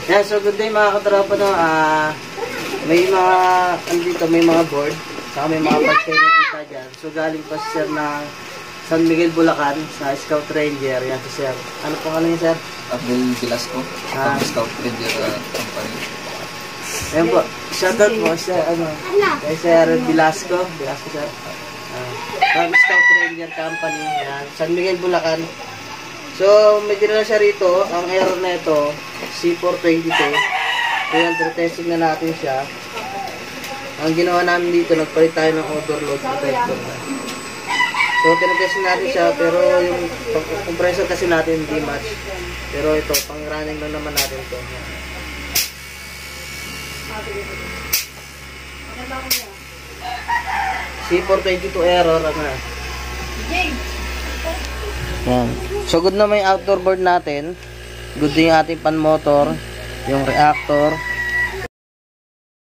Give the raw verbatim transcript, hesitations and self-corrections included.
Yeah, so good day mga katropa, no. Ah, may mga andito, may mga board, saka may mga parts kayo nakita dyan. So galing pa si sir ng San Miguel, Bulacan sa Scout Ranger. Yan si sir. Ano po ano niya, sir? Abdel Velasco, Ah. from Scout Ranger uh, Company. Ayan po, shoutout po sa ano, kay Sir Velasco. Velasco, sir. Ah, from Scout Ranger Company. Yan, San Miguel, Bulacan. So, may dinala siya rito. Ang error na ito, C four twenty-two. So, yan, testing na natin siya. Ang ginawa namin dito, nagpalit tayo ng overload protector na. So, tinetest natin siya, pero yung compressor kasi natin hindi match. Pero ito, pang-running lang naman natin ito. C four twenty-two error, ano na. Yan. So good na may outdoor board natin. Good din yung ating pan motor, yung reactor,